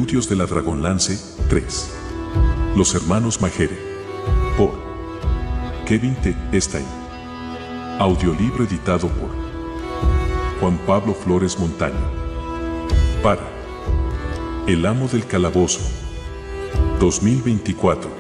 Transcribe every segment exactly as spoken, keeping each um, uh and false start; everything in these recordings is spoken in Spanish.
Preludios de la Dragonlance tres. Los hermanos Majere. Por Kevin T. Stein. Audiolibro editado por Juan Pablo Flores Montaño. Para El Amo del Calabozo. dos mil veinticuatro.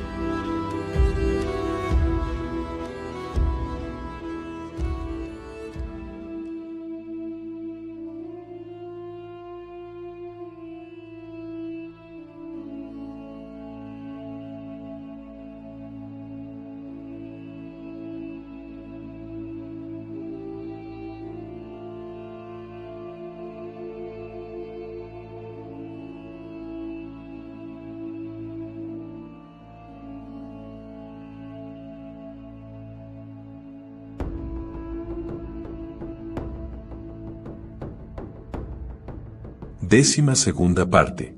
Décima segunda parte.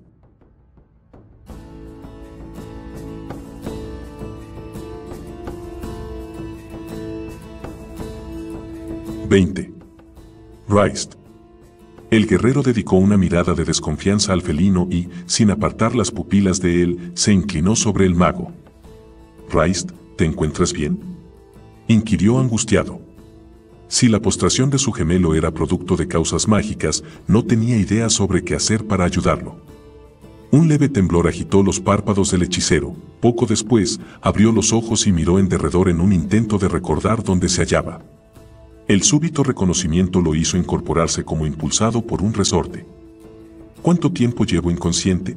veinte. Rhys. El guerrero dedicó una mirada de desconfianza al felino y, sin apartar las pupilas de él, se inclinó sobre el mago. Rhys, ¿te encuentras bien?, inquirió angustiado. Si la postración de su gemelo era producto de causas mágicas, no tenía idea sobre qué hacer para ayudarlo. Un leve temblor agitó los párpados del hechicero. Poco después, abrió los ojos y miró en derredor en un intento de recordar dónde se hallaba. El súbito reconocimiento lo hizo incorporarse como impulsado por un resorte. ¿Cuánto tiempo llevo inconsciente?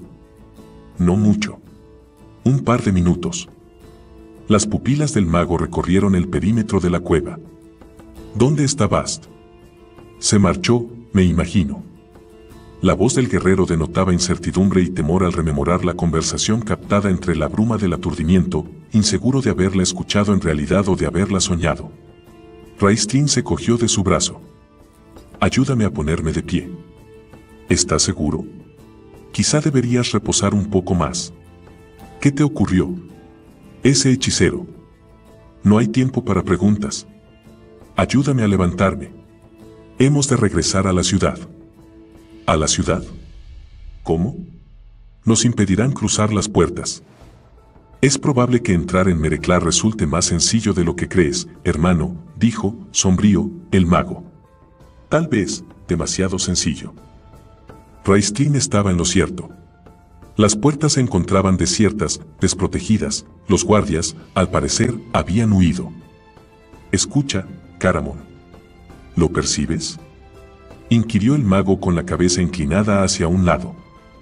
No mucho. Un par de minutos. Las pupilas del mago recorrieron el perímetro de la cueva. ¿Dónde está Bast? Se marchó, me imagino. La voz del guerrero denotaba incertidumbre y temor al rememorar la conversación captada entre la bruma del aturdimiento, inseguro de haberla escuchado en realidad o de haberla soñado. Raistlin se cogió de su brazo. Ayúdame a ponerme de pie. ¿Estás seguro? Quizá deberías reposar un poco más. ¿Qué te ocurrió? Ese hechicero. No hay tiempo para preguntas. Ayúdame a levantarme. Hemos de regresar a la ciudad. ¿A la ciudad? ¿Cómo? Nos impedirán cruzar las puertas. Es probable que entrar en Mereclar resulte más sencillo de lo que crees, hermano, dijo, sombrío, el mago. Tal vez, demasiado sencillo. Raistlin estaba en lo cierto. Las puertas se encontraban desiertas, desprotegidas. Los guardias, al parecer, habían huido. Escucha, Caramon. ¿Lo percibes?, inquirió el mago con la cabeza inclinada hacia un lado.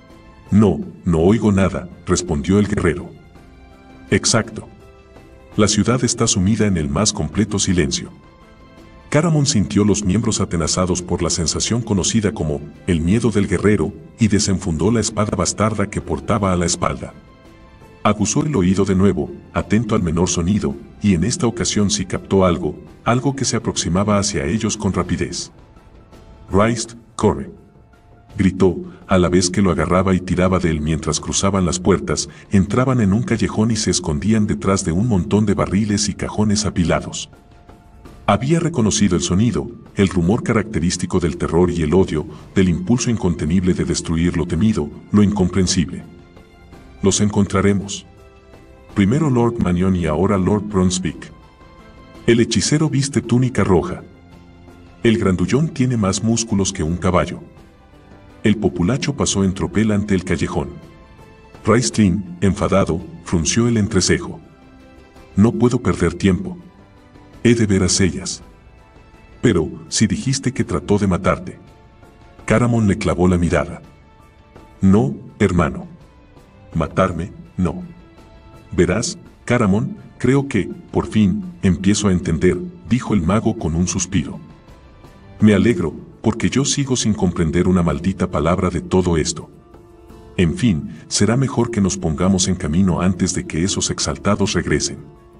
No, no oigo nada, respondió el guerrero. Exacto. La ciudad está sumida en el más completo silencio. Caramon sintió los miembros atenazados por la sensación conocida como el miedo del guerrero y desenfundó la espada bastarda que portaba a la espalda. Aguzó el oído de nuevo, atento al menor sonido, y en esta ocasión sí captó algo, algo que se aproximaba hacia ellos con rapidez. Rhys, corre, gritó, a la vez que lo agarraba y tiraba de él mientras cruzaban las puertas, entraban en un callejón y se escondían detrás de un montón de barriles y cajones apilados. Había reconocido el sonido, el rumor característico del terror y el odio, del impulso incontenible de destruir lo temido, lo incomprensible. Los encontraremos. Primero Lord Mannion y ahora Lord Brunswick. El hechicero viste túnica roja. El grandullón tiene más músculos que un caballo. El populacho pasó en tropel ante el callejón. Raistlin, enfadado, frunció el entrecejo. No puedo perder tiempo. He de ver a ellas. Pero, si dijiste que trató de matarte. Caramon le clavó la mirada. No, hermano. Matarme, no. Verás, Caramon, creo que, por fin, empiezo a entender, dijo el mago con un suspiro. Me alegro, porque yo sigo sin comprender una maldita palabra de todo esto. En fin, será mejor que nos pongamos en camino antes de que esos exaltados regresen.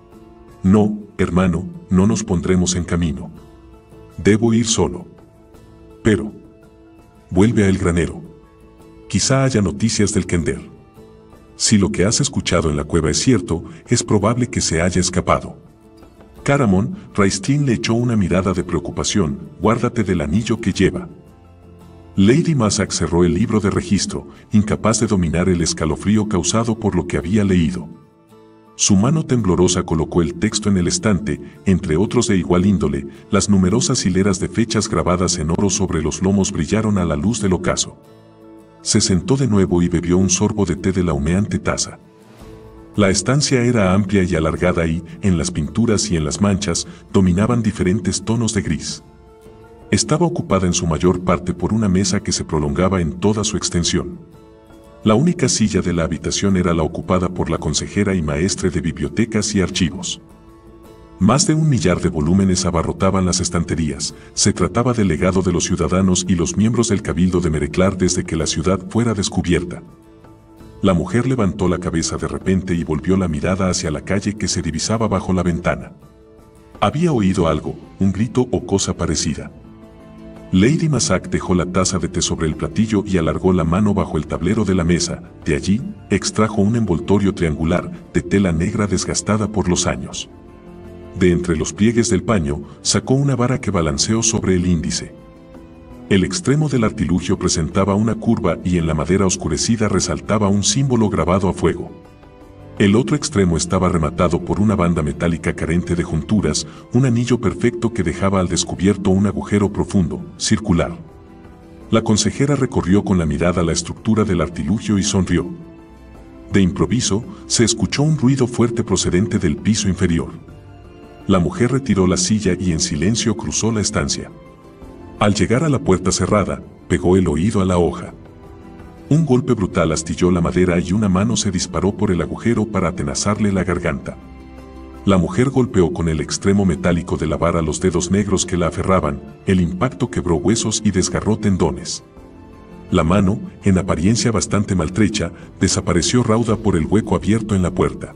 No, hermano, no nos pondremos en camino. Debo ir solo. Pero, vuelve a El Granero. Quizá haya noticias del Kender. Si lo que has escuchado en la cueva es cierto, es probable que se haya escapado. Caramon, Raistlin le echó una mirada de preocupación. Guárdate del anillo que lleva. Lady Massac cerró el libro de registro, incapaz de dominar el escalofrío causado por lo que había leído. Su mano temblorosa colocó el texto en el estante, entre otros de igual índole, las numerosas hileras de fechas grabadas en oro sobre los lomos brillaron a la luz del ocaso. Se sentó de nuevo y bebió un sorbo de té de la humeante taza. La estancia era amplia y alargada y, en las pinturas y en las manchas, dominaban diferentes tonos de gris. Estaba ocupada en su mayor parte por una mesa que se prolongaba en toda su extensión. La única silla de la habitación era la ocupada por la consejera y maestre de bibliotecas y archivos. Más de un millar de volúmenes abarrotaban las estanterías. Se trataba del legado de los ciudadanos y los miembros del Cabildo de Mereclar desde que la ciudad fuera descubierta. La mujer levantó la cabeza de repente y volvió la mirada hacia la calle que se divisaba bajo la ventana. Había oído algo, un grito o cosa parecida. Lady Massac dejó la taza de té sobre el platillo y alargó la mano bajo el tablero de la mesa. De allí, extrajo un envoltorio triangular de tela negra desgastada por los años. De entre los pliegues del paño, sacó una vara que balanceó sobre el índice. El extremo del artilugio presentaba una curva y en la madera oscurecida resaltaba un símbolo grabado a fuego. El otro extremo estaba rematado por una banda metálica carente de junturas, un anillo perfecto que dejaba al descubierto un agujero profundo, circular. La consejera recorrió con la mirada la estructura del artilugio y sonrió. De improviso, se escuchó un ruido fuerte procedente del piso inferior. La mujer retiró la silla y en silencio cruzó la estancia. Al llegar a la puerta cerrada, pegó el oído a la hoja. Un golpe brutal astilló la madera y una mano se disparó por el agujero para atenazarle la garganta. La mujer golpeó con el extremo metálico de la vara los dedos negros que la aferraban, el impacto quebró huesos y desgarró tendones. La mano, en apariencia bastante maltrecha, desapareció rauda por el hueco abierto en la puerta.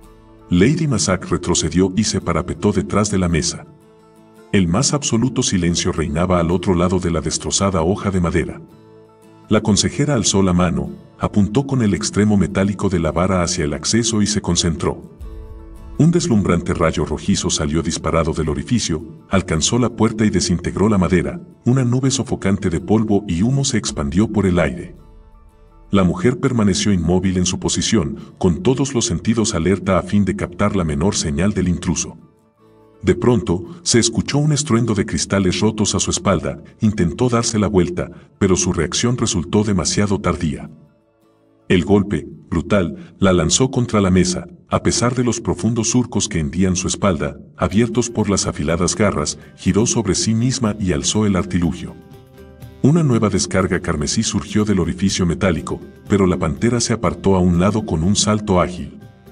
Lady Massac retrocedió y se parapetó detrás de la mesa. El más absoluto silencio reinaba al otro lado de la destrozada hoja de madera. La consejera alzó la mano, apuntó con el extremo metálico de la vara hacia el acceso y se concentró. Un deslumbrante rayo rojizo salió disparado del orificio, alcanzó la puerta y desintegró la madera. Una nube sofocante de polvo y humo se expandió por el aire. La mujer permaneció inmóvil en su posición, con todos los sentidos alerta a fin de captar la menor señal del intruso. De pronto, se escuchó un estruendo de cristales rotos a su espalda. Intentó darse la vuelta, pero su reacción resultó demasiado tardía. El golpe, brutal, la lanzó contra la mesa, a pesar de los profundos surcos que hendían su espalda, abiertos por las afiladas garras, giró sobre sí misma y alzó el artilugio. Una nueva descarga carmesí surgió del orificio metálico, pero la pantera se apartó a un lado con un salto ágil.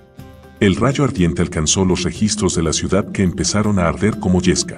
El rayo ardiente alcanzó los registros de la ciudad que empezaron a arder como yesca.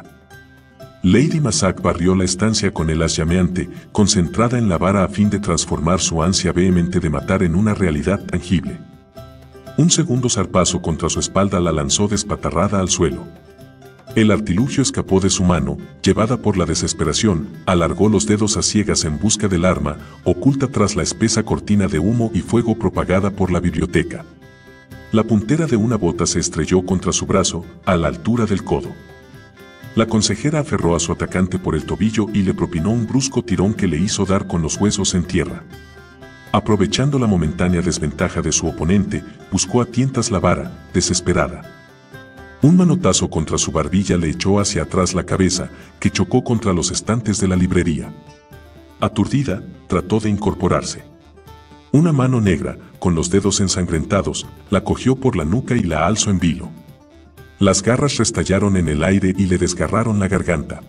Lady Massac barrió la estancia con el haz llameante, concentrada en la vara a fin de transformar su ansia vehemente de matar en una realidad tangible. Un segundo zarpazo contra su espalda la lanzó despatarrada al suelo. El artilugio escapó de su mano, llevada por la desesperación, alargó los dedos a ciegas en busca del arma, oculta tras la espesa cortina de humo y fuego propagada por la biblioteca. La puntera de una bota se estrelló contra su brazo, a la altura del codo. La consejera aferró a su atacante por el tobillo y le propinó un brusco tirón que le hizo dar con los huesos en tierra. Aprovechando la momentánea desventaja de su oponente, buscó a tientas la vara, desesperada. Un manotazo contra su barbilla le echó hacia atrás la cabeza, que chocó contra los estantes de la librería. Aturdida, trató de incorporarse. Una mano negra, con los dedos ensangrentados, la cogió por la nuca y la alzó en vilo. Las garras restallaron en el aire y le desgarraron la garganta.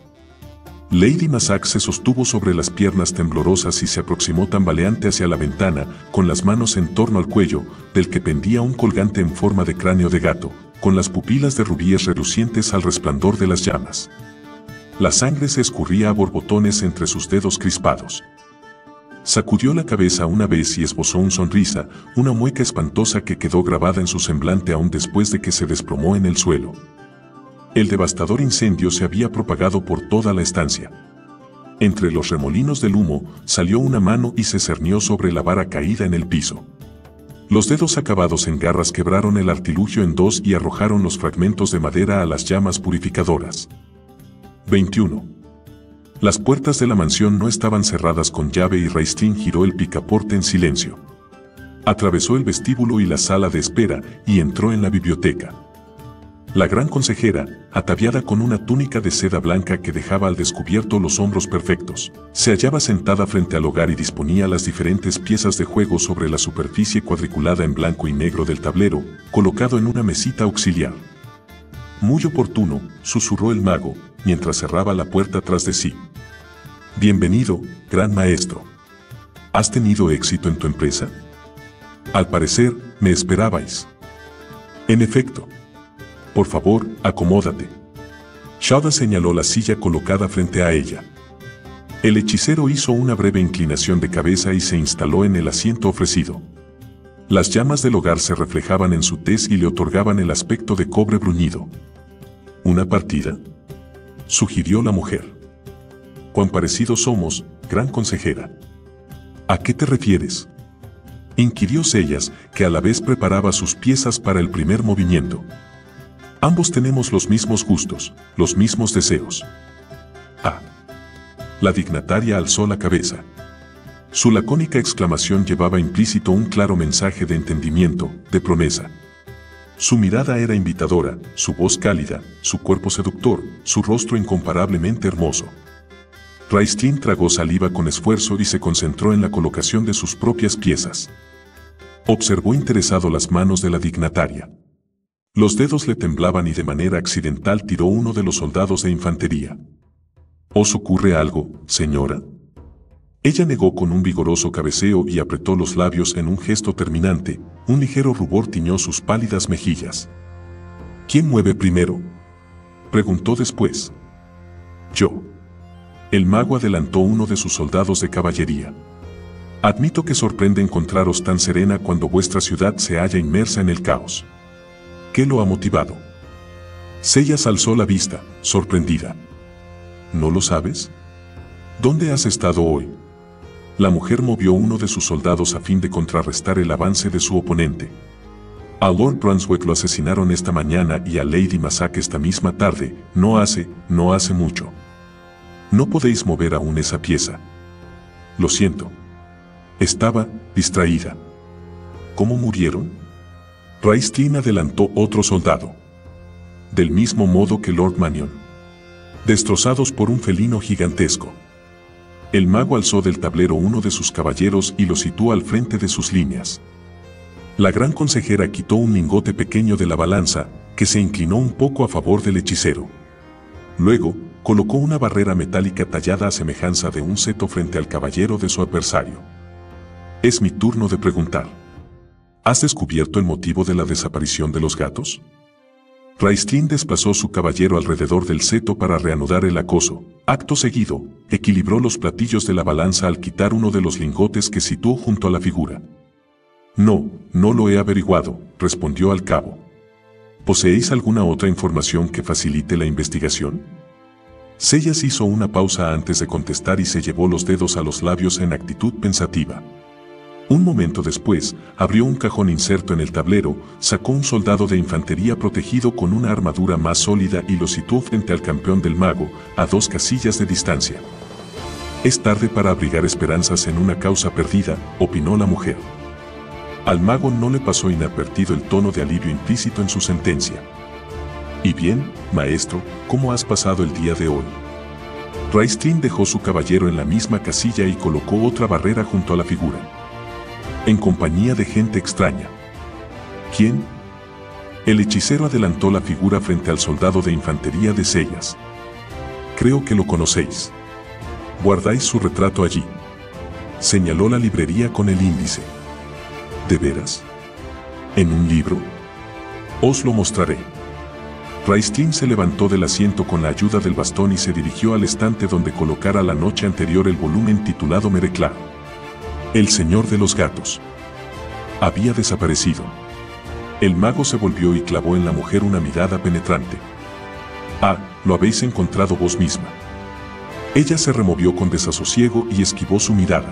Lady Massac se sostuvo sobre las piernas temblorosas y se aproximó tambaleante hacia la ventana, con las manos en torno al cuello, del que pendía un colgante en forma de cráneo de gato, con las pupilas de rubíes relucientes al resplandor de las llamas. La sangre se escurría a borbotones entre sus dedos crispados. Sacudió la cabeza una vez y esbozó una sonrisa, una mueca espantosa que quedó grabada en su semblante aún después de que se desplomó en el suelo. El devastador incendio se había propagado por toda la estancia. Entre los remolinos del humo, salió una mano y se cernió sobre la vara caída en el piso. Los dedos acabados en garras quebraron el artilugio en dos y arrojaron los fragmentos de madera a las llamas purificadoras. veintiuno. Las puertas de la mansión no estaban cerradas con llave y Raistlin giró el picaporte en silencio. Atravesó el vestíbulo y la sala de espera y entró en la biblioteca. La gran consejera, ataviada con una túnica de seda blanca que dejaba al descubierto los hombros perfectos, se hallaba sentada frente al hogar y disponía las diferentes piezas de juego sobre la superficie cuadriculada en blanco y negro del tablero, colocado en una mesita auxiliar. Muy oportuno, susurró el mago, mientras cerraba la puerta tras de sí. Bienvenido, gran maestro. ¿Has tenido éxito en tu empresa? Al parecer, me esperabais. En efecto. Por favor, acomódate. Shada señaló la silla colocada frente a ella. El hechicero hizo una breve inclinación de cabeza y se instaló en el asiento ofrecido. Las llamas del hogar se reflejaban en su tez y le otorgaban el aspecto de cobre bruñido. ¿Una partida?, sugirió la mujer. Cuán parecidos somos, gran consejera. ¿A qué te refieres?, inquirió Sellas, que a la vez preparaba sus piezas para el primer movimiento. Ambos tenemos los mismos gustos, los mismos deseos. Ah. La dignataria alzó la cabeza. Su lacónica exclamación llevaba implícito un claro mensaje de entendimiento, de promesa. Su mirada era invitadora, su voz cálida, su cuerpo seductor, su rostro incomparablemente hermoso. Raistlin tragó saliva con esfuerzo y se concentró en la colocación de sus propias piezas. Observó interesado las manos de la dignataria. Los dedos le temblaban y de manera accidental tiró uno de los soldados de infantería. ¿Os ocurre algo, señora?, ella negó con un vigoroso cabeceo y apretó los labios en un gesto terminante. Un ligero rubor tiñó sus pálidas mejillas. ¿Quién mueve primero?, preguntó después. Yo. El mago adelantó uno de sus soldados de caballería. Admito que sorprende encontraros tan serena cuando vuestra ciudad se halla inmersa en el caos. ¿Qué lo ha motivado? Sellas alzó la vista, sorprendida. ¿No lo sabes? ¿Dónde has estado hoy? La mujer movió uno de sus soldados a fin de contrarrestar el avance de su oponente. A Lord Brunswick lo asesinaron esta mañana y a Lady Massac esta misma tarde, no hace, no hace mucho. No podéis mover aún esa pieza. Lo siento. Estaba distraída. ¿Cómo murieron? Raistlin adelantó otro soldado. Del mismo modo que Lord Mannion. Destrozados por un felino gigantesco. El mago alzó del tablero uno de sus caballeros y lo situó al frente de sus líneas. La gran consejera quitó un lingote pequeño de la balanza, que se inclinó un poco a favor del hechicero. Luego, colocó una barrera metálica tallada a semejanza de un seto frente al caballero de su adversario. Es mi turno de preguntar. ¿Has descubierto el motivo de la desaparición de los gatos? Raistlin desplazó su caballero alrededor del seto para reanudar el acoso. Acto seguido, equilibró los platillos de la balanza al quitar uno de los lingotes que situó junto a la figura. No, no lo he averiguado, respondió al cabo. ¿Poseéis alguna otra información que facilite la investigación? Sellas hizo una pausa antes de contestar y se llevó los dedos a los labios en actitud pensativa. Un momento después, abrió un cajón inserto en el tablero, sacó un soldado de infantería protegido con una armadura más sólida y lo situó frente al campeón del mago, a dos casillas de distancia. Es tarde para abrigar esperanzas en una causa perdida, opinó la mujer. Al mago no le pasó inadvertido el tono de alivio implícito en su sentencia. ¿Y bien, maestro, cómo has pasado el día de hoy? Raistlin dejó su caballero en la misma casilla y colocó otra barrera junto a la figura. En compañía de gente extraña. ¿Quién? El hechicero adelantó la figura frente al soldado de infantería de Sellas. Creo que lo conocéis. Guardáis su retrato allí. Señaló la librería con el índice. ¿De veras? ¿En un libro? Os lo mostraré. Raistlin se levantó del asiento con la ayuda del bastón y se dirigió al estante donde colocara la noche anterior el volumen titulado Merecla. El Señor de los Gatos. Había desaparecido. El mago se volvió y clavó en la mujer una mirada penetrante. Ah, lo habéis encontrado vos misma. Ella se removió con desasosiego y esquivó su mirada.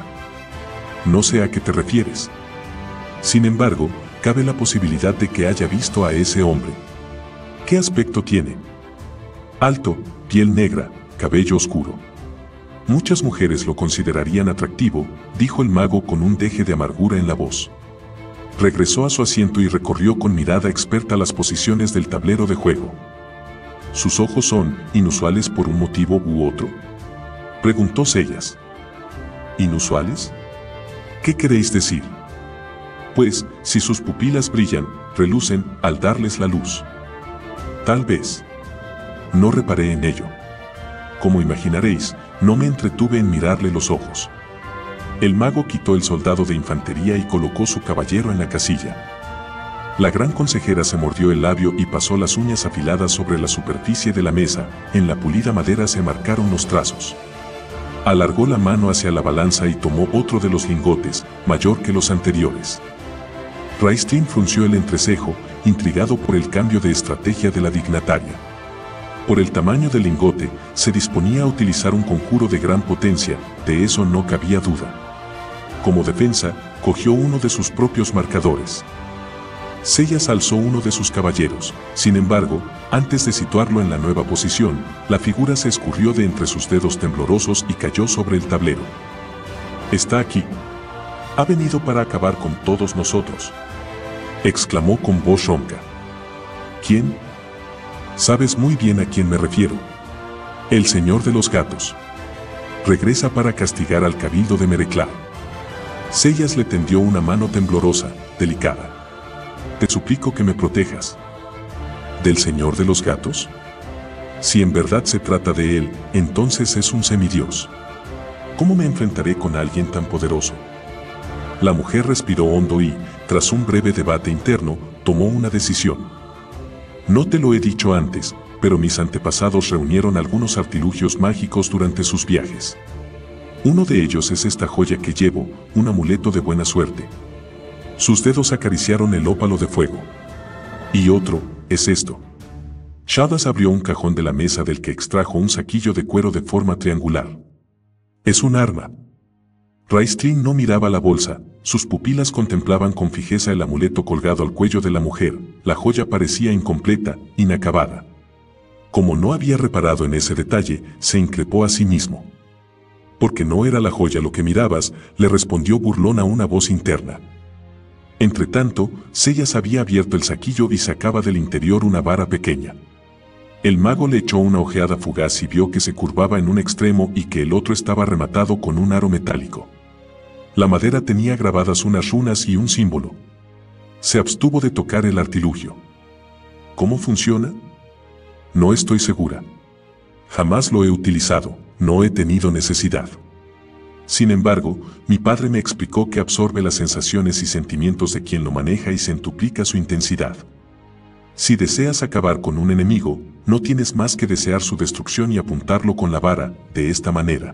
No sé a qué te refieres. Sin embargo, cabe la posibilidad de que haya visto a ese hombre. ¿Qué aspecto tiene? Alto, piel negra, cabello oscuro. Muchas mujeres lo considerarían atractivo, dijo el mago con un deje de amargura en la voz. Regresó a su asiento y recorrió con mirada experta las posiciones del tablero de juego. ¿Sus ojos son inusuales por un motivo u otro?, preguntó Sellas. ¿Inusuales? ¿Qué queréis decir? Pues, si sus pupilas brillan, relucen al darles la luz. Tal vez. No reparé en ello. Como imaginaréis, no me entretuve en mirarle los ojos. El mago quitó el soldado de infantería y colocó su caballero en la casilla. La gran consejera se mordió el labio y pasó las uñas afiladas sobre la superficie de la mesa. En la pulida madera se marcaron los trazos. Alargó la mano hacia la balanza y tomó otro de los lingotes, mayor que los anteriores. Raistlin frunció el entrecejo, intrigado por el cambio de estrategia de la dignataria. Por el tamaño del lingote, se disponía a utilizar un conjuro de gran potencia, de eso no cabía duda. Como defensa, cogió uno de sus propios marcadores. Sellas alzó uno de sus caballeros. Sin embargo, antes de situarlo en la nueva posición, la figura se escurrió de entre sus dedos temblorosos y cayó sobre el tablero. «Está aquí. Ha venido para acabar con todos nosotros», exclamó con voz ronca. «¿Quién?» «Sabes muy bien a quién me refiero. El señor de los gatos. Regresa para castigar al cabildo de Mereclá». Sellas le tendió una mano temblorosa, delicada. «Te suplico que me protejas». ¿Del señor de los gatos? Si en verdad se trata de él, entonces es un semidios. ¿Cómo me enfrentaré con alguien tan poderoso? La mujer respiró hondo y, tras un breve debate interno, tomó una decisión. «No te lo he dicho antes, pero mis antepasados reunieron algunos artilugios mágicos durante sus viajes. Uno de ellos es esta joya que llevo, un amuleto de buena suerte». Sus dedos acariciaron el ópalo de fuego. «Y otro, es esto». Shadas abrió un cajón de la mesa del que extrajo un saquillo de cuero de forma triangular. «Es un arma». Raistlin no miraba la bolsa, sus pupilas contemplaban con fijeza el amuleto colgado al cuello de la mujer. La joya parecía incompleta, inacabada. Como no había reparado en ese detalle, se increpó a sí mismo. «Porque no era la joya lo que mirabas», le respondió burlona una voz interna. Entretanto, Sellas había abierto el saquillo y sacaba del interior una vara pequeña. El mago le echó una ojeada fugaz y vio que se curvaba en un extremo y que el otro estaba rematado con un aro metálico. La madera tenía grabadas unas runas y un símbolo. Se abstuvo de tocar el artilugio. ¿Cómo funciona? No estoy segura. Jamás lo he utilizado, no he tenido necesidad. Sin embargo, mi padre me explicó que absorbe las sensaciones y sentimientos de quien lo maneja y centuplica su intensidad. Si deseas acabar con un enemigo, no tienes más que desear su destrucción y apuntarlo con la vara, de esta manera.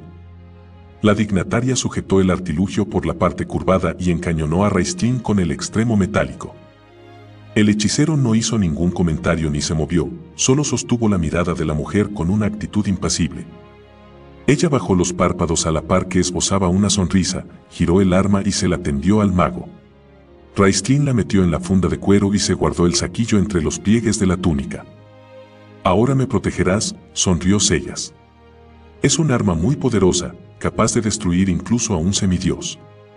La dignataria sujetó el artilugio por la parte curvada y encañonó a Raistlin con el extremo metálico. El hechicero no hizo ningún comentario ni se movió, solo sostuvo la mirada de la mujer con una actitud impasible. Ella bajó los párpados a la par que esbozaba una sonrisa, giró el arma y se la tendió al mago. Raistlin la metió en la funda de cuero y se guardó el saquillo entre los pliegues de la túnica. «Ahora me protegerás», sonrió Sellas. «Es un arma muy poderosa, capaz de destruir incluso a un semidios».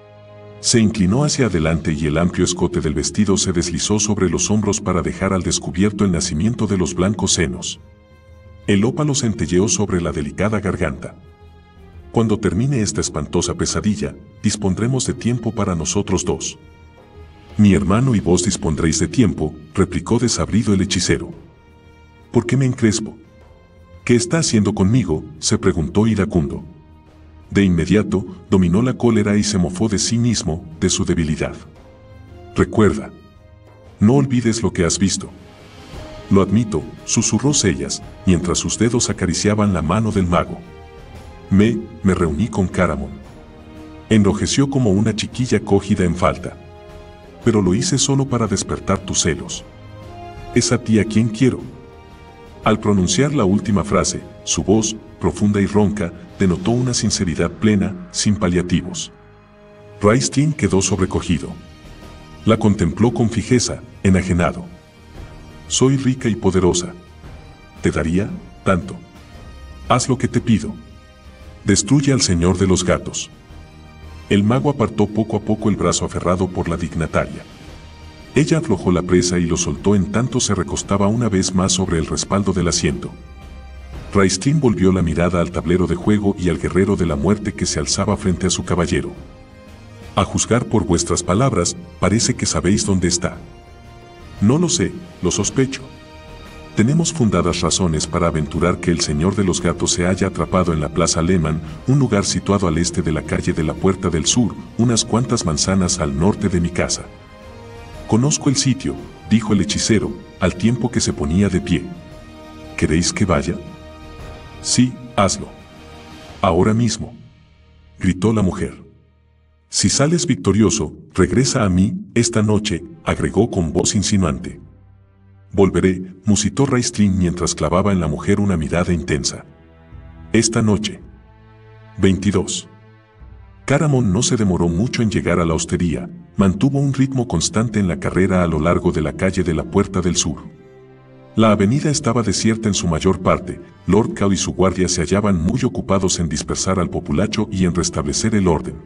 Se inclinó hacia adelante y el amplio escote del vestido se deslizó sobre los hombros para dejar al descubierto el nacimiento de los blancos senos. El ópalo centelleó sobre la delicada garganta. «Cuando termine esta espantosa pesadilla, dispondremos de tiempo para nosotros dos». «Mi hermano y vos dispondréis de tiempo», replicó desabrido el hechicero. «¿Por qué me encrespo? ¿Qué está haciendo conmigo?», se preguntó iracundo. De inmediato, dominó la cólera y se mofó de sí mismo, de su debilidad. «Recuerda. No olvides lo que has visto». «Lo admito», susurró Sellas, mientras sus dedos acariciaban la mano del mago. Me, me reuní con Caramon. Enrojeció como una chiquilla cogida en falta. «Pero lo hice solo para despertar tus celos. Es a ti a quien quiero». Al pronunciar la última frase, su voz, profunda y ronca, denotó una sinceridad plena, sin paliativos. Raistlin quedó sobrecogido. La contempló con fijeza, enajenado. «Soy rica y poderosa. Te daría tanto. Haz lo que te pido». Destruye al señor de los gatos. El mago apartó poco a poco el brazo aferrado por la dignataria. Ella aflojó la presa y lo soltó en tanto se recostaba una vez más sobre el respaldo del asiento. Raistlin volvió la mirada al tablero de juego y al guerrero de la muerte que se alzaba frente a su caballero. A juzgar por vuestras palabras, parece que sabéis dónde está. No lo sé, lo sospecho. Tenemos fundadas razones para aventurar que el señor de los gatos se haya atrapado en la Plaza Lehmann, un lugar situado al este de la calle de la Puerta del Sur, unas cuantas manzanas al norte de mi casa. Conozco el sitio, dijo el hechicero, al tiempo que se ponía de pie. ¿Queréis que vaya? Sí, hazlo. Ahora mismo, gritó la mujer. Si sales victorioso, regresa a mí, esta noche, agregó con voz insinuante. Volveré, musitó Raistlin mientras clavaba en la mujer una mirada intensa. Esta noche. veintidós. Caramon no se demoró mucho en llegar a la hostería, mantuvo un ritmo constante en la carrera a lo largo de la calle de la Puerta del Sur. La avenida estaba desierta en su mayor parte, Lord Cal y su guardia se hallaban muy ocupados en dispersar al populacho y en restablecer el orden.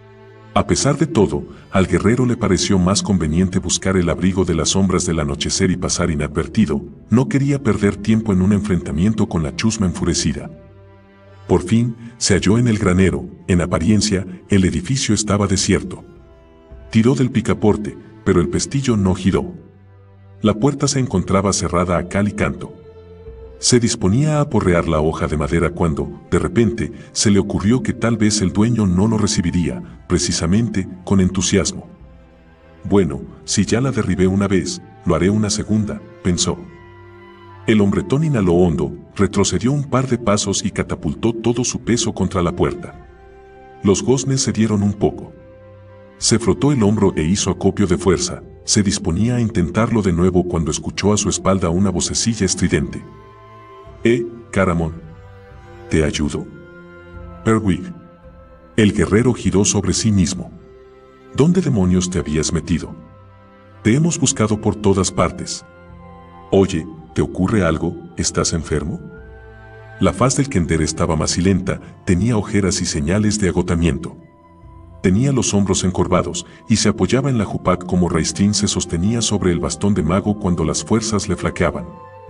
A pesar de todo, al guerrero le pareció más conveniente buscar el abrigo de las sombras del anochecer y pasar inadvertido, no quería perder tiempo en un enfrentamiento con la chusma enfurecida. Por fin, se halló en el granero, en apariencia, el edificio estaba desierto. Tiró del picaporte, pero el pestillo no giró. La puerta se encontraba cerrada a cal y canto. Se disponía a aporrear la hoja de madera cuando, de repente, se le ocurrió que tal vez el dueño no lo recibiría, precisamente, con entusiasmo. Bueno, si ya la derribé una vez, lo haré una segunda, pensó. El hombretón inhaló hondo, retrocedió un par de pasos y catapultó todo su peso contra la puerta. Los goznes se dieron un poco. Se frotó el hombro e hizo acopio de fuerza, se disponía a intentarlo de nuevo cuando escuchó a su espalda una vocecilla estridente. «Eh, Caramon. ¿Te ayudo?» «Perwig». El guerrero giró sobre sí mismo. ¿Dónde demonios te habías metido? Te hemos buscado por todas partes. Oye, ¿te ocurre algo? ¿Estás enfermo? La faz del Kender estaba macilenta, tenía ojeras y señales de agotamiento. Tenía los hombros encorvados y se apoyaba en la jupak como Raistlin se sostenía sobre el bastón de mago cuando las fuerzas le flaqueaban.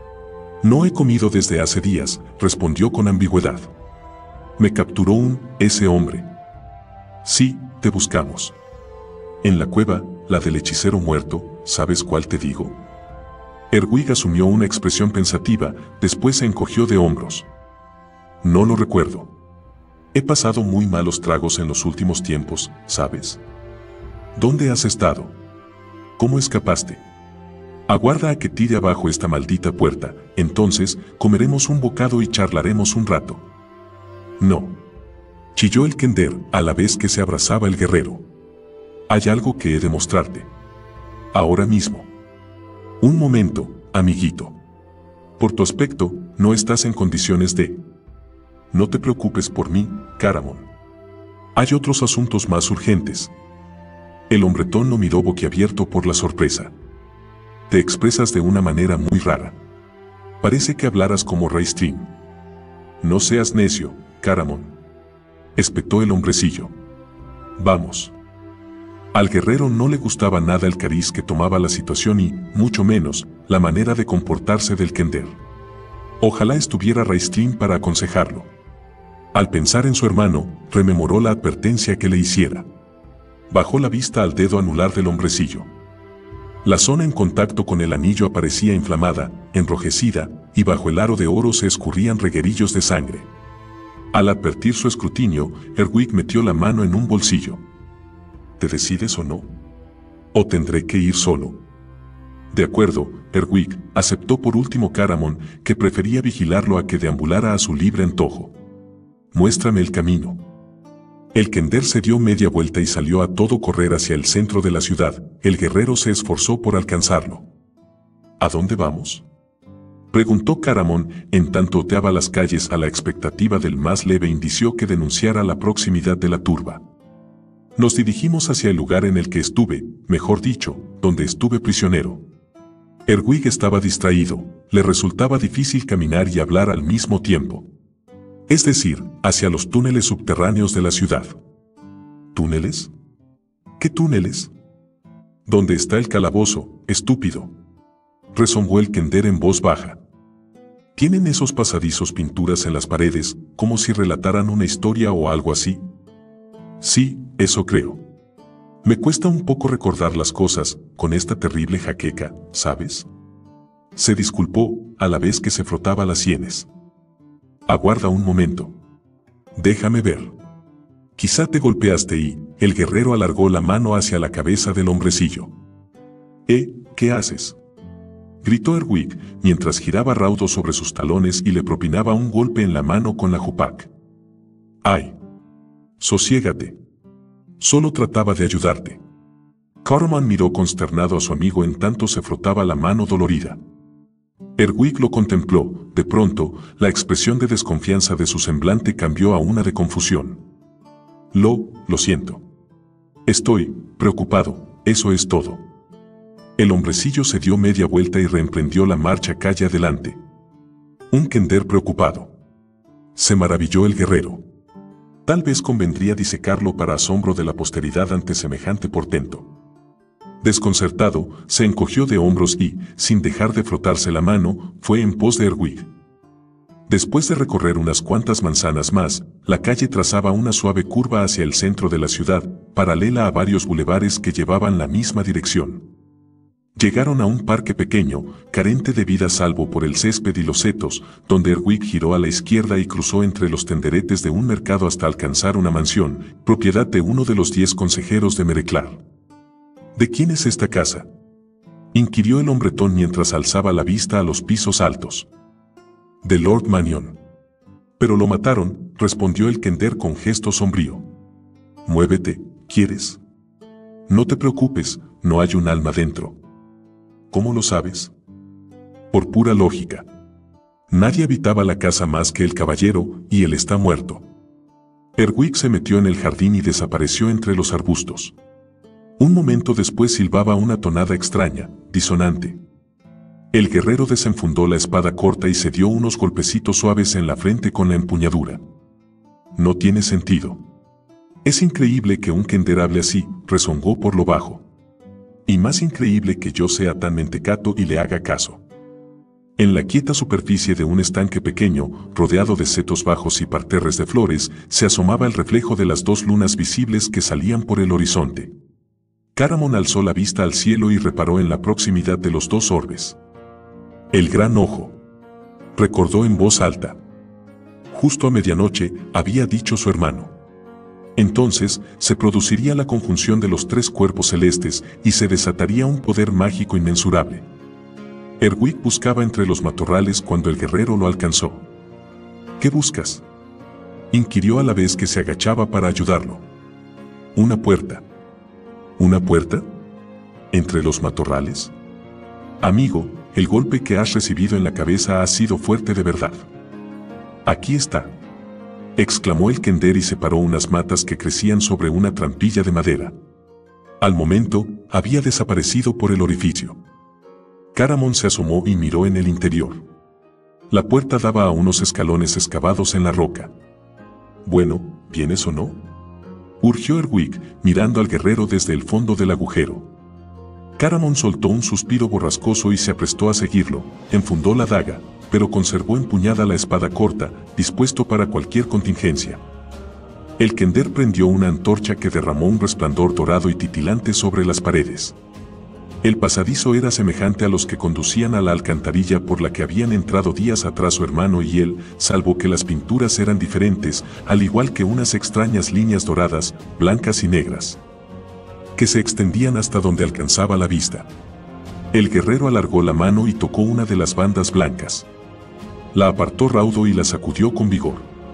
No he comido desde hace días, respondió con ambigüedad. Me capturó un, ese hombre. Sí, te buscamos. En la cueva, la del hechicero muerto, ¿sabes cuál te digo? Erwig asumió una expresión pensativa, después se encogió de hombros. No lo recuerdo. He pasado muy malos tragos en los últimos tiempos, ¿sabes? ¿Dónde has estado? ¿Cómo escapaste? Aguarda a que tire abajo esta maldita puerta, entonces comeremos un bocado y charlaremos un rato. No. Chilló el Kender a la vez que se abrazaba el guerrero. Hay algo que he de mostrarte. Ahora mismo. Un momento, amiguito. Por tu aspecto, no estás en condiciones de... No te preocupes por mí, Caramon. Hay otros asuntos más urgentes. El hombretón lo miró boquiabierto por la sorpresa. Te expresas de una manera muy rara. Parece que hablaras como Raistlin. No seas necio, Caramon. Espetó el hombrecillo. Vamos. Al guerrero no le gustaba nada el cariz que tomaba la situación y, mucho menos, la manera de comportarse del Kender. Ojalá estuviera Raistlin para aconsejarlo. Al pensar en su hermano, rememoró la advertencia que le hiciera. Bajó la vista al dedo anular del hombrecillo. La zona en contacto con el anillo aparecía inflamada, enrojecida, y bajo el aro de oro se escurrían reguerillos de sangre. Al advertir su escrutinio, Erwig metió la mano en un bolsillo. ¿Te decides o no? ¿O tendré que ir solo? De acuerdo, Erwig aceptó por último Caramon, que prefería vigilarlo a que deambulara a su libre antojo. Muéstrame el camino. El Kender se dio media vuelta y salió a todo correr hacia el centro de la ciudad. El guerrero se esforzó por alcanzarlo. ¿A dónde vamos?, preguntó Caramon, en tanto oteaba las calles a la expectativa del más leve indicio que denunciara la proximidad de la turba. Nos dirigimos hacia el lugar en el que estuve, mejor dicho, donde estuve prisionero. Erwig estaba distraído, le resultaba difícil caminar y hablar al mismo tiempo. Es decir, hacia los túneles subterráneos de la ciudad. ¿Túneles? ¿Qué túneles? ¿Dónde está el calabozo, estúpido?, rezongó el Kender en voz baja. ¿Tienen esos pasadizos pinturas en las paredes, como si relataran una historia o algo así? Sí, eso creo. Me cuesta un poco recordar las cosas, con esta terrible jaqueca, ¿sabes? Se disculpó, a la vez que se frotaba las sienes. Aguarda un momento. Déjame ver. Quizá te golpeaste y, el guerrero alargó la mano hacia la cabeza del hombrecillo. ¿Eh? ¿Qué haces?, gritó Erwick, mientras giraba raudo sobre sus talones y le propinaba un golpe en la mano con la jupac. ¡Ay! Sosiégate. Solo trataba de ayudarte. Caramon miró consternado a su amigo en tanto se frotaba la mano dolorida. Erwick lo contempló. De pronto, la expresión de desconfianza de su semblante cambió a una de confusión. Lo, lo siento. Estoy preocupado, eso es todo. El hombrecillo se dio media vuelta y reemprendió la marcha calle adelante. Un Kender preocupado. Se maravilló el guerrero. Tal vez convendría disecarlo para asombro de la posteridad ante semejante portento. Desconcertado, se encogió de hombros y, sin dejar de frotarse la mano, fue en pos de Erwick. Después de recorrer unas cuantas manzanas más, la calle trazaba una suave curva hacia el centro de la ciudad, paralela a varios bulevares que llevaban la misma dirección. Llegaron a un parque pequeño, carente de vida salvo por el césped y los setos, donde Erwick giró a la izquierda y cruzó entre los tenderetes de un mercado hasta alcanzar una mansión, propiedad de uno de los diez consejeros de Mereclar. ¿De quién es esta casa?, inquirió el hombretón mientras alzaba la vista a los pisos altos. De Lord Mannion. Pero lo mataron, respondió el Kender con gesto sombrío. Muévete, ¿quieres? No te preocupes, no hay un alma dentro. ¿Cómo lo sabes? Por pura lógica. Nadie habitaba la casa más que el caballero, y él está muerto. Erwick se metió en el jardín y desapareció entre los arbustos. Un momento después silbaba una tonada extraña, disonante. El guerrero desenfundó la espada corta y se dio unos golpecitos suaves en la frente con la empuñadura. No tiene sentido. Es increíble que un Kender hable así, rezongó por lo bajo. Y más increíble que yo sea tan mentecato y le haga caso. En la quieta superficie de un estanque pequeño, rodeado de setos bajos y parterres de flores, se asomaba el reflejo de las dos lunas visibles que salían por el horizonte. Caramon alzó la vista al cielo y reparó en la proximidad de los dos orbes. El gran ojo. Recordó en voz alta. Justo a medianoche, había dicho su hermano. Entonces, se produciría la conjunción de los tres cuerpos celestes y se desataría un poder mágico inmensurable. Erwick buscaba entre los matorrales cuando el guerrero lo alcanzó. ¿Qué buscas?, inquirió a la vez que se agachaba para ayudarlo. Una puerta. ¿Una puerta? ¿Entre los matorrales? Amigo, el golpe que has recibido en la cabeza ha sido fuerte de verdad. Aquí está, exclamó el Kender y separó unas matas que crecían sobre una trampilla de madera. Al momento, había desaparecido por el orificio. Caramon se asomó y miró en el interior. La puerta daba a unos escalones excavados en la roca. Bueno, ¿vienes o no?, urgió Erwick, mirando al guerrero desde el fondo del agujero. Caramon soltó un suspiro borrascoso y se aprestó a seguirlo, enfundó la daga, pero conservó empuñada la espada corta, dispuesto para cualquier contingencia. El Kender prendió una antorcha que derramó un resplandor dorado y titilante sobre las paredes. El pasadizo era semejante a los que conducían a la alcantarilla por la que habían entrado días atrás su hermano y él, salvo que las pinturas eran diferentes, al igual que unas extrañas líneas doradas, blancas y negras, que se extendían hasta donde alcanzaba la vista. El guerrero alargó la mano y tocó una de las bandas blancas. La apartó raudo y la sacudió con vigor.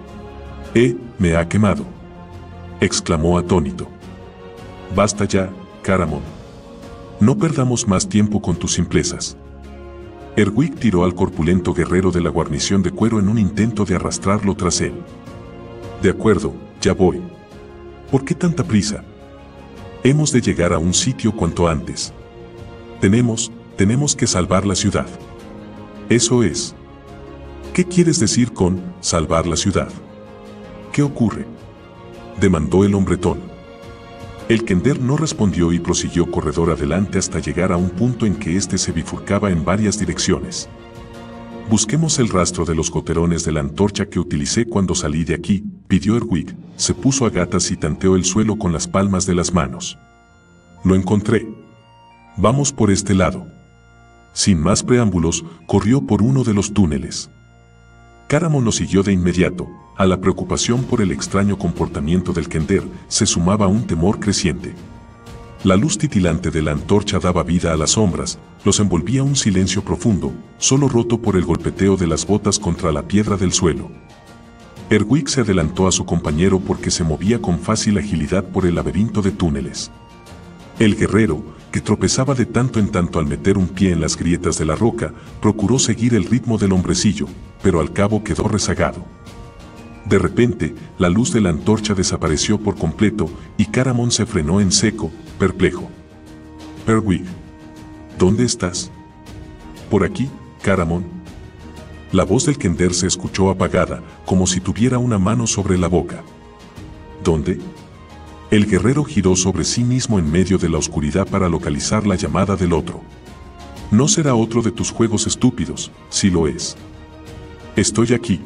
«¡Eh, me ha quemado!», exclamó atónito. «Basta ya, Caramon. No perdamos más tiempo con tus simplezas». Erwick tiró al corpulento guerrero de la guarnición de cuero en un intento de arrastrarlo tras él. «De acuerdo, ya voy. ¿Por qué tanta prisa? Hemos de llegar a un sitio cuanto antes. Tenemos, tenemos que salvar la ciudad». «Eso es». «¿Qué quieres decir con salvar la ciudad?». ¿Qué ocurre?, demandó el hombretón. El Kender no respondió y prosiguió corredor adelante hasta llegar a un punto en que éste se bifurcaba en varias direcciones. Busquemos el rastro de los goterones de la antorcha que utilicé cuando salí de aquí, pidió Erwick. Se puso a gatas y tanteó el suelo con las palmas de las manos. Lo encontré. Vamos por este lado. Sin más preámbulos, corrió por uno de los túneles. Caramon lo siguió de inmediato. A la preocupación por el extraño comportamiento del Kender se sumaba un temor creciente. La luz titilante de la antorcha daba vida a las sombras, los envolvía un silencio profundo, solo roto por el golpeteo de las botas contra la piedra del suelo. Erwick se adelantó a su compañero porque se movía con fácil agilidad por el laberinto de túneles. El guerrero, que tropezaba de tanto en tanto al meter un pie en las grietas de la roca, procuró seguir el ritmo del hombrecillo, pero al cabo quedó rezagado. De repente, la luz de la antorcha desapareció por completo y Caramon se frenó en seco, perplejo. Erwick, ¿dónde estás? Por aquí, Caramon. La voz del Kender se escuchó apagada, como si tuviera una mano sobre la boca. ¿Dónde? El guerrero giró sobre sí mismo en medio de la oscuridad para localizar la llamada del otro. No será otro de tus juegos estúpidos, si lo es. Estoy aquí.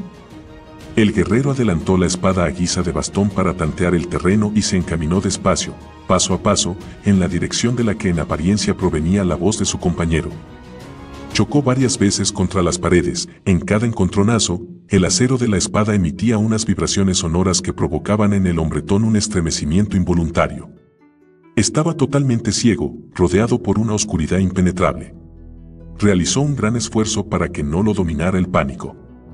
El guerrero adelantó la espada a guisa de bastón para tantear el terreno y se encaminó despacio, paso a paso, en la dirección de la que en apariencia provenía la voz de su compañero. Chocó varias veces contra las paredes. En cada encontronazo, el acero de la espada emitía unas vibraciones sonoras que provocaban en el hombretón un estremecimiento involuntario. Estaba totalmente ciego, rodeado por una oscuridad impenetrable. Realizó un gran esfuerzo para que no lo dominara el pánico.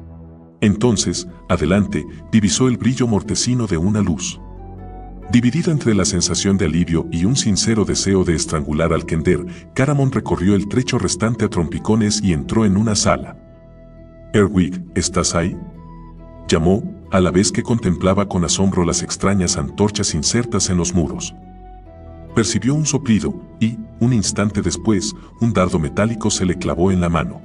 Entonces, adelante, divisó el brillo mortecino de una luz. Dividido entre la sensación de alivio y un sincero deseo de estrangular al Kender, Caramon recorrió el trecho restante a trompicones y entró en una sala. «Erwick, ¿estás ahí?», llamó, a la vez que contemplaba con asombro las extrañas antorchas insertas en los muros. Percibió un soplido y, un instante después, un dardo metálico se le clavó en la mano.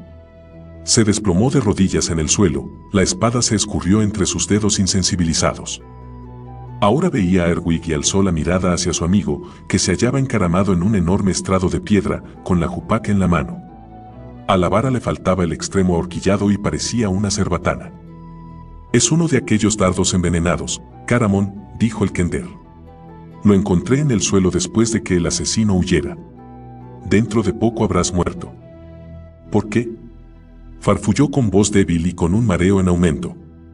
Se desplomó de rodillas en el suelo, la espada se escurrió entre sus dedos insensibilizados. Ahora veía a Erwick y alzó la mirada hacia su amigo, que se hallaba encaramado en un enorme estrado de piedra, con la jupaca en la mano. A la vara le faltaba el extremo ahorquillado y parecía una cerbatana. «Es uno de aquellos dardos envenenados, Caramon», dijo el Kender. «Lo encontré en el suelo después de que el asesino huyera. Dentro de poco habrás muerto». «¿Por qué?», farfulló con voz débil y con un mareo en aumento.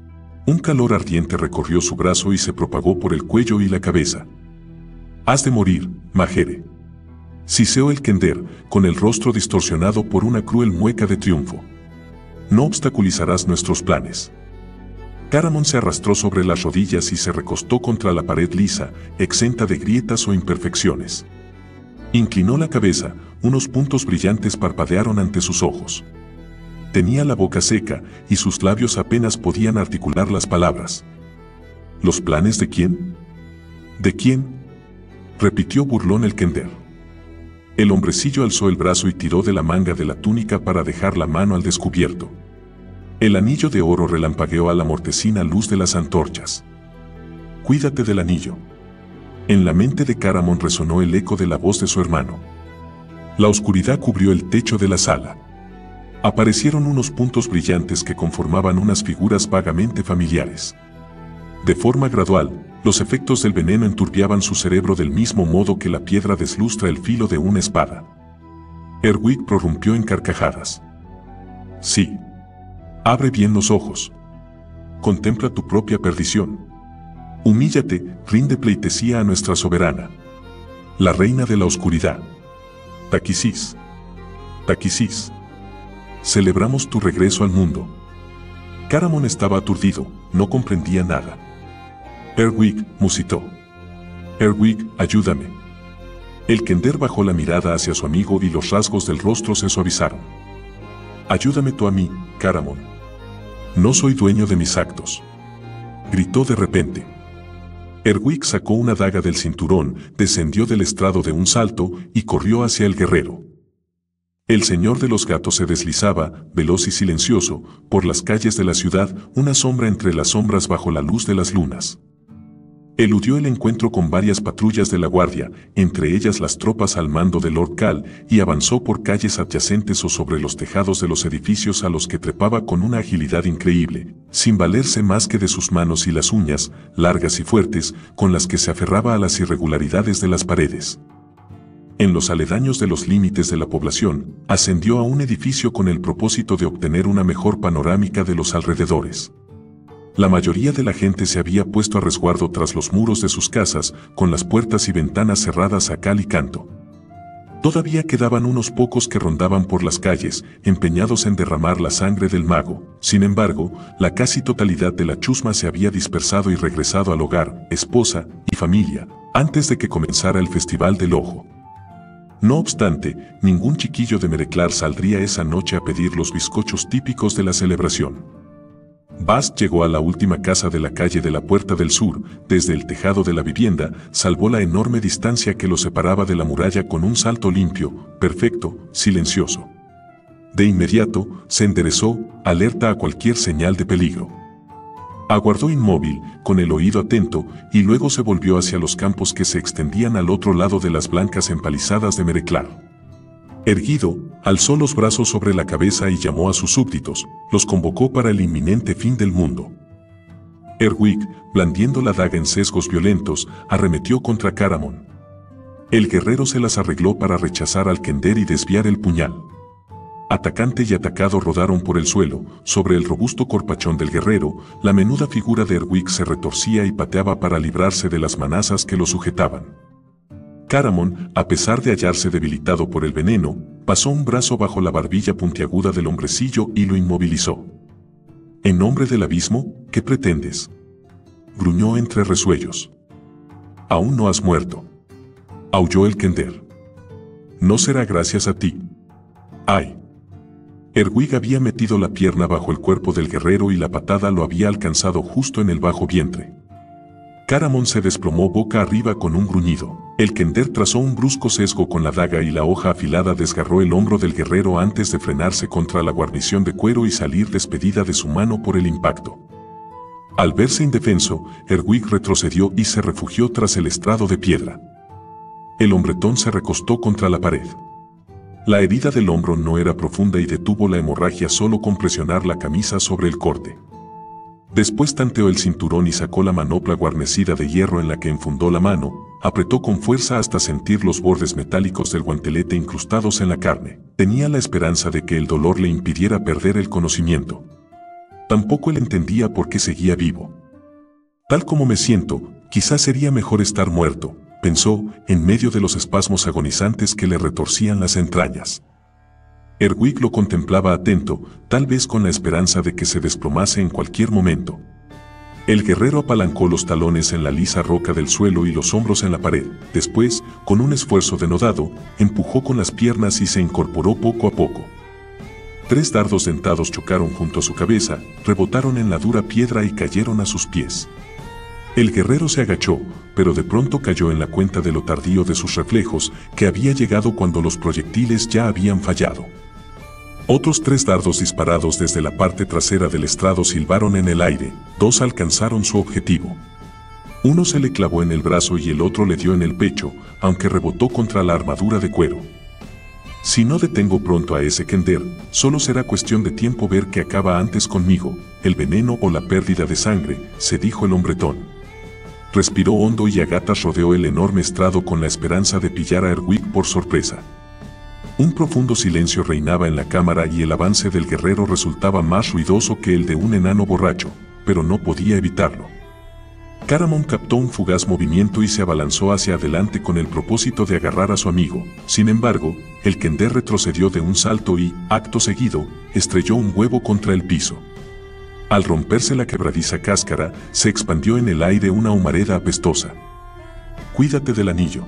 Un calor ardiente recorrió su brazo y se propagó por el cuello y la cabeza. «Has de morir, Majere», siseó el Kender, con el rostro distorsionado por una cruel mueca de triunfo. «No obstaculizarás nuestros planes». Caramon se arrastró sobre las rodillas y se recostó contra la pared lisa, exenta de grietas o imperfecciones. Inclinó la cabeza, unos puntos brillantes parpadearon ante sus ojos. Tenía la boca seca y sus labios apenas podían articular las palabras. ¿Los planes de quién? ¿De quién?, repitió burlón el Kender. El hombrecillo alzó el brazo y tiró de la manga de la túnica para dejar la mano al descubierto. El anillo de oro relampagueó a la mortecina luz de las antorchas. «Cuídate del anillo». En la mente de Caramon resonó el eco de la voz de su hermano. La oscuridad cubrió el techo de la sala. Aparecieron unos puntos brillantes que conformaban unas figuras vagamente familiares. De forma gradual, los efectos del veneno enturbiaban su cerebro del mismo modo que la piedra deslustra el filo de una espada. Erwick prorrumpió en carcajadas. «Sí. Abre bien los ojos. Contempla tu propia perdición. Humíllate, rinde pleitesía a nuestra soberana, la reina de la oscuridad. Taquisis. Taquisis. Celebramos tu regreso al mundo». Caramon estaba aturdido, no comprendía nada. «Erwick», musitó. «Erwick, ayúdame». El Kender bajó la mirada hacia su amigo y los rasgos del rostro se suavizaron. «Ayúdame tú a mí, Caramon. No soy dueño de mis actos», gritó de repente. Erwick sacó una daga del cinturón, descendió del estrado de un salto y corrió hacia el guerrero. El señor de los gatos se deslizaba, veloz y silencioso, por las calles de la ciudad, una sombra entre las sombras bajo la luz de las lunas. Eludió el encuentro con varias patrullas de la guardia, entre ellas las tropas al mando de Lord Cal, y avanzó por calles adyacentes o sobre los tejados de los edificios a los que trepaba con una agilidad increíble, sin valerse más que de sus manos y las uñas, largas y fuertes, con las que se aferraba a las irregularidades de las paredes. En los aledaños de los límites de la población, ascendió a un edificio con el propósito de obtener una mejor panorámica de los alrededores. La mayoría de la gente se había puesto a resguardo tras los muros de sus casas, con las puertas y ventanas cerradas a cal y canto. Todavía quedaban unos pocos que rondaban por las calles, empeñados en derramar la sangre del mago. Sin embargo, la casi totalidad de la chusma se había dispersado y regresado al hogar, esposa y familia, antes de que comenzara el Festival del Ojo. No obstante, ningún chiquillo de Mereclar saldría esa noche a pedir los bizcochos típicos de la celebración. Bast llegó a la última casa de la calle de la Puerta del Sur. Desde el tejado de la vivienda, salvó la enorme distancia que lo separaba de la muralla con un salto limpio, perfecto, silencioso. De inmediato, se enderezó, alerta a cualquier señal de peligro. Aguardó inmóvil, con el oído atento, y luego se volvió hacia los campos que se extendían al otro lado de las blancas empalizadas de Mereclar. Erguido, alzó los brazos sobre la cabeza y llamó a sus súbditos, los convocó para el inminente fin del mundo. Erwig, blandiendo la daga en sesgos violentos, arremetió contra Caramon. El guerrero se las arregló para rechazar al Kender y desviar el puñal. Atacante y atacado rodaron por el suelo. Sobre el robusto corpachón del guerrero, la menuda figura de Erwig se retorcía y pateaba para librarse de las manazas que lo sujetaban. Caramon, a pesar de hallarse debilitado por el veneno, pasó un brazo bajo la barbilla puntiaguda del hombrecillo y lo inmovilizó. «En nombre del abismo, ¿qué pretendes?», gruñó entre resuellos. «Aún no has muerto», aulló el Kender. «No será gracias a ti». «¡Ay!». Erwig había metido la pierna bajo el cuerpo del guerrero y la patada lo había alcanzado justo en el bajo vientre. Caramon se desplomó boca arriba con un gruñido. El Kender trazó un brusco sesgo con la daga y la hoja afilada desgarró el hombro del guerrero antes de frenarse contra la guarnición de cuero y salir despedida de su mano por el impacto. Al verse indefenso, Erwig retrocedió y se refugió tras el estrado de piedra. El hombretón se recostó contra la pared. La herida del hombro no era profunda y detuvo la hemorragia solo con presionar la camisa sobre el corte. Después tanteó el cinturón y sacó la manopla guarnecida de hierro en la que enfundó la mano, apretó con fuerza hasta sentir los bordes metálicos del guantelete incrustados en la carne. Tenía la esperanza de que el dolor le impidiera perder el conocimiento. Tampoco él entendía por qué seguía vivo. «Tal como me siento, quizás sería mejor estar muerto», pensó, en medio de los espasmos agonizantes que le retorcían las entrañas. Erwig lo contemplaba atento, tal vez con la esperanza de que se desplomase en cualquier momento. El guerrero apalancó los talones en la lisa roca del suelo y los hombros en la pared. Después, con un esfuerzo denodado, empujó con las piernas y se incorporó poco a poco. Tres dardos dentados chocaron junto a su cabeza, rebotaron en la dura piedra y cayeron a sus pies. El guerrero se agachó, pero de pronto cayó en la cuenta de lo tardío de sus reflejos, que había llegado cuando los proyectiles ya habían fallado. Otros tres dardos disparados desde la parte trasera del estrado silbaron en el aire. Dos alcanzaron su objetivo. Uno se le clavó en el brazo y el otro le dio en el pecho, aunque rebotó contra la armadura de cuero. «Si no detengo pronto a ese Kender, solo será cuestión de tiempo ver qué acaba antes conmigo, el veneno o la pérdida de sangre», se dijo el hombretón. Respiró hondo y a gatas rodeó el enorme estrado con la esperanza de pillar a Erwig por sorpresa. Un profundo silencio reinaba en la cámara y el avance del guerrero resultaba más ruidoso que el de un enano borracho, pero no podía evitarlo. Caramon captó un fugaz movimiento y se abalanzó hacia adelante con el propósito de agarrar a su amigo. Sin embargo, el Kender retrocedió de un salto y, acto seguido, estrelló un huevo contra el piso. Al romperse la quebradiza cáscara, se expandió en el aire una humareda apestosa. «Cuídate del anillo.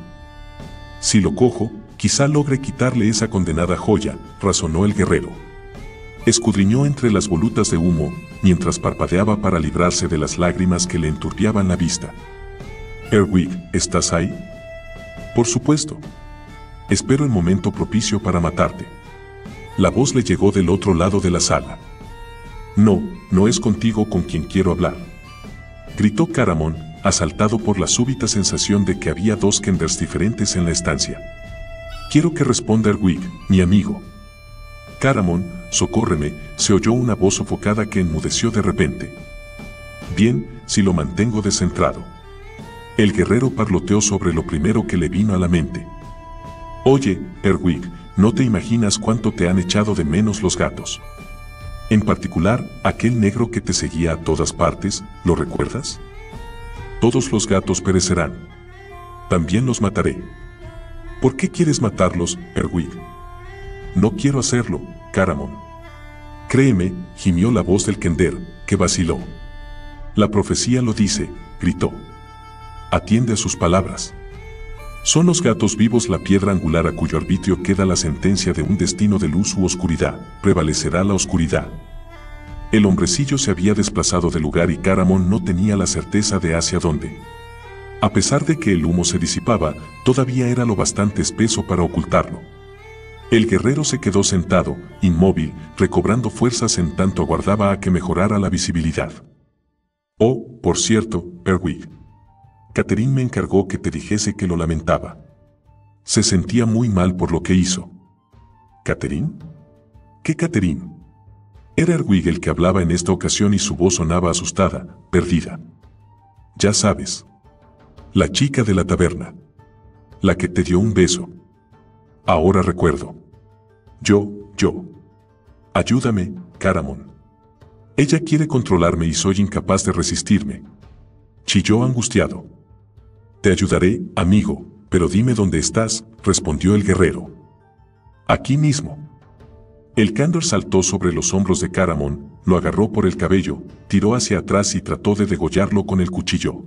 Si lo cojo, quizá logre quitarle esa condenada joya», razonó el guerrero. Escudriñó entre las volutas de humo, mientras parpadeaba para librarse de las lágrimas que le enturbiaban la vista. «Erwig, ¿estás ahí?» «Por supuesto. Espero el momento propicio para matarte». La voz le llegó del otro lado de la sala. No, no es contigo con quien quiero hablar, gritó Caramon, asaltado por la súbita sensación de que había dos Kenders diferentes en la estancia. Quiero que responda Erwig, mi amigo. Caramon, socórreme, se oyó una voz sofocada que enmudeció de repente. Bien, si lo mantengo descentrado. El guerrero parloteó sobre lo primero que le vino a la mente. Oye, Erwig, no te imaginas cuánto te han echado de menos los gatos. En particular, aquel negro que te seguía a todas partes, ¿lo recuerdas? Todos los gatos perecerán. También los mataré. ¿Por qué quieres matarlos, Erwig? No quiero hacerlo, Caramon. Créeme, gimió la voz del Kender, que vaciló. La profecía lo dice, gritó. Atiende a sus palabras. Son los gatos vivos la piedra angular a cuyo arbitrio queda la sentencia de un destino de luz u oscuridad. Prevalecerá la oscuridad. El hombrecillo se había desplazado del lugar y Caramon no tenía la certeza de hacia dónde. A pesar de que el humo se disipaba, todavía era lo bastante espeso para ocultarlo. El guerrero se quedó sentado, inmóvil, recobrando fuerzas en tanto aguardaba a que mejorara la visibilidad. Oh, por cierto, Erwig. Catherine me encargó que te dijese que lo lamentaba. Se sentía muy mal por lo que hizo. ¿Catherine? ¿Qué Catherine? Era Erwig el que hablaba en esta ocasión y su voz sonaba asustada, perdida. Ya sabes. La chica de la taberna. La que te dio un beso. Ahora recuerdo. Yo, yo. Ayúdame, Caramon. Ella quiere controlarme y soy incapaz de resistirme. Chilló angustiado. Te ayudaré, amigo, pero dime dónde estás, respondió el guerrero. Aquí mismo. El Kandor saltó sobre los hombros de Caramon, lo agarró por el cabello, tiró hacia atrás y trató de degollarlo con el cuchillo.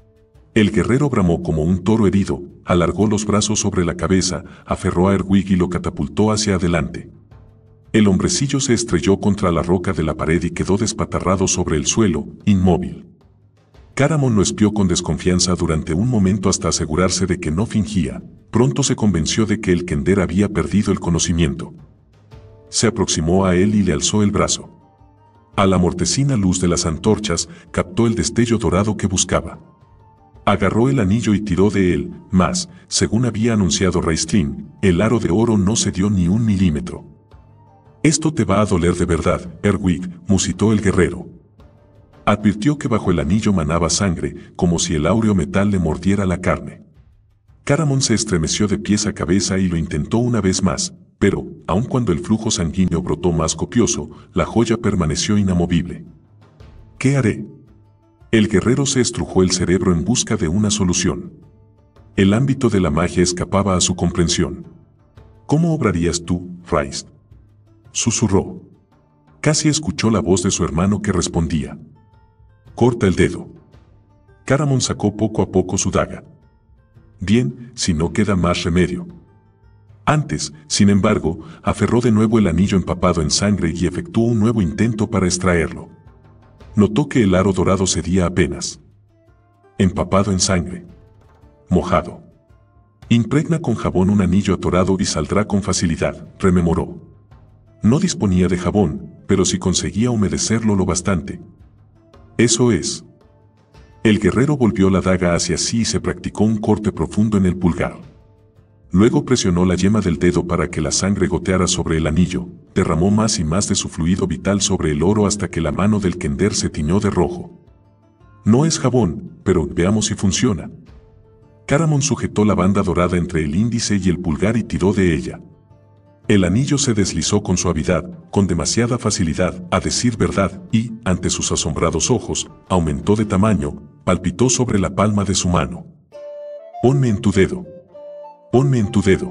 El guerrero bramó como un toro herido, alargó los brazos sobre la cabeza, aferró a Erwig y lo catapultó hacia adelante. El hombrecillo se estrelló contra la roca de la pared y quedó despatarrado sobre el suelo, inmóvil. Caramon lo espió con desconfianza durante un momento hasta asegurarse de que no fingía. Pronto se convenció de que el Kender había perdido el conocimiento. Se aproximó a él y le alzó el brazo. A la mortecina luz de las antorchas, captó el destello dorado que buscaba. Agarró el anillo y tiró de él, mas, según había anunciado Raistlin, el aro de oro no cedió ni un milímetro. Esto te va a doler de verdad, Erwig, musitó el guerrero. Advirtió que bajo el anillo manaba sangre, como si el áureo metal le mordiera la carne. Caramon se estremeció de pies a cabeza y lo intentó una vez más, pero, aun cuando el flujo sanguíneo brotó más copioso, la joya permaneció inamovible. ¿Qué haré? El guerrero se estrujó el cerebro en busca de una solución. El ámbito de la magia escapaba a su comprensión. ¿Cómo obrarías tú, Raist? Susurró. Casi escuchó la voz de su hermano que respondía. Corta el dedo. Caramon sacó poco a poco su daga. Bien, si no queda más remedio. Antes, sin embargo, aferró de nuevo el anillo empapado en sangre y efectuó un nuevo intento para extraerlo. Notó que el aro dorado cedía apenas. Empapado en sangre. Mojado. Impregna con jabón un anillo atorado y saldrá con facilidad, rememoró. No disponía de jabón, pero si conseguía humedecerlo lo bastante. Eso es. El guerrero volvió la daga hacia sí y se practicó un corte profundo en el pulgar. Luego presionó la yema del dedo para que la sangre goteara sobre el anillo, derramó más y más de su fluido vital sobre el oro hasta que la mano del Kender se tiñó de rojo. No es jabón, pero veamos si funciona. Caramon sujetó la banda dorada entre el índice y el pulgar y tiró de ella. El anillo se deslizó con suavidad, con demasiada facilidad, a decir verdad, y, ante sus asombrados ojos, aumentó de tamaño, palpitó sobre la palma de su mano. Ponme en tu dedo. Ponme en tu dedo.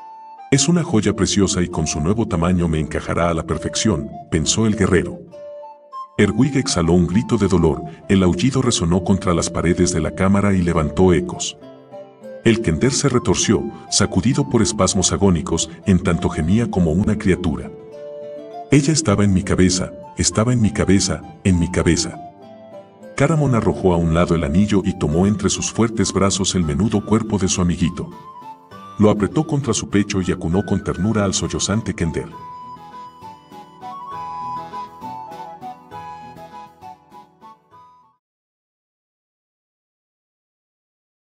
Es una joya preciosa y con su nuevo tamaño me encajará a la perfección, pensó el guerrero. Erwig exhaló un grito de dolor, el aullido resonó contra las paredes de la cámara y levantó ecos. El Kender se retorció, sacudido por espasmos agónicos, en tanto gemía como una criatura. Ella estaba en mi cabeza, estaba en mi cabeza, en mi cabeza. Caramon arrojó a un lado el anillo y tomó entre sus fuertes brazos el menudo cuerpo de su amiguito. Lo apretó contra su pecho y acunó con ternura al sollozante Kender.